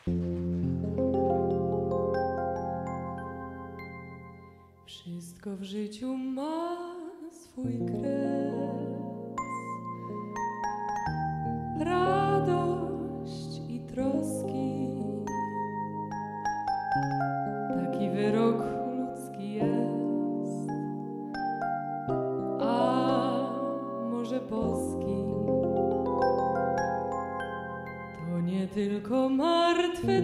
Wszystko w życiu ma swój kres, radość i troski. Taki wyrok ludzki jest, a może boski. To nie tylko martwy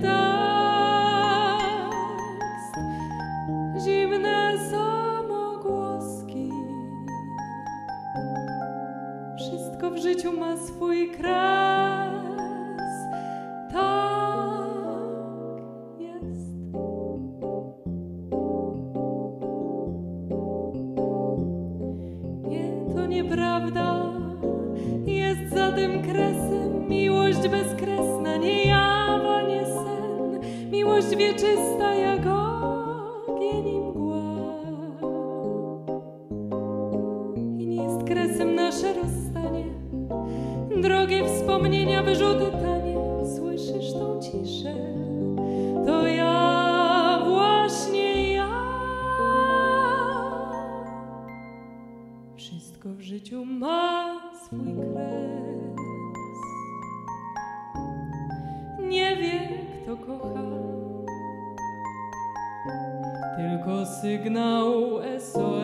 tekst, zimne samogłoski. Wszystko w życiu ma swój kres, tak jest. Nie, to nieprawda, jest za tym kresem miłość bezkresna, nie jawa, nie sen, miłość wieczysta jak ogień i mgła. I nie jest kresem nasze rozstanie, drogie wspomnienia, wyrzuty tanie. Słyszysz tą ciszę? To ja, właśnie ja. Wszystko w życiu ma swój kres. Nie wie, kto kocha, tylko sygnał SOS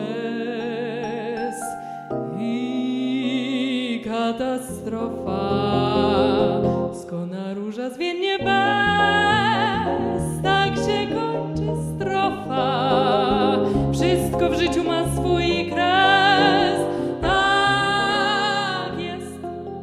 i katastrofa. Skona róża zwiennie bez, tak się kończy strofa. Wszystko w życiu ma swój kres, tak jest.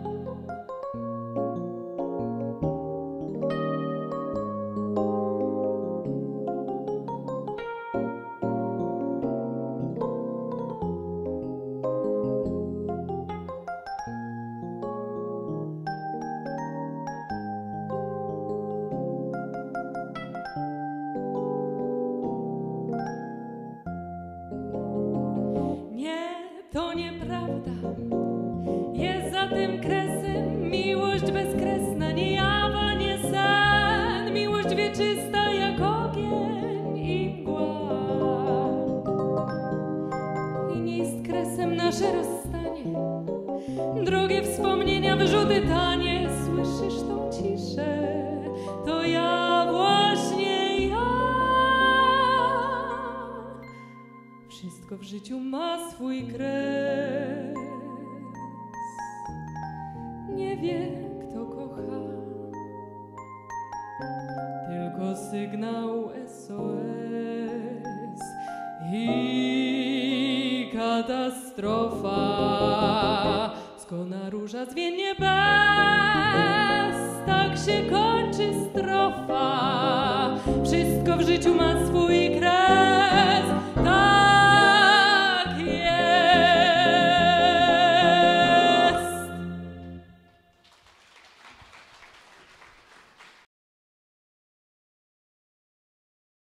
To nieprawda, jest za tym kresem miłość bezkresna, nie jawa, nie sen, miłość wieczysta jak ogień i mgła. I nie jest kresem nasze rozstanie, drogie wspomnienia, wyrzuty tanie. Słyszysz tą ciszę? To ja, właśnie ja. Wszystko w życiu ma swój kres. Nie wie, kto kocha, tylko sygnał SOS i katastrofa. Skona róża zwiennie bez, tak się kończy strofa. Wszystko w życiu ma swój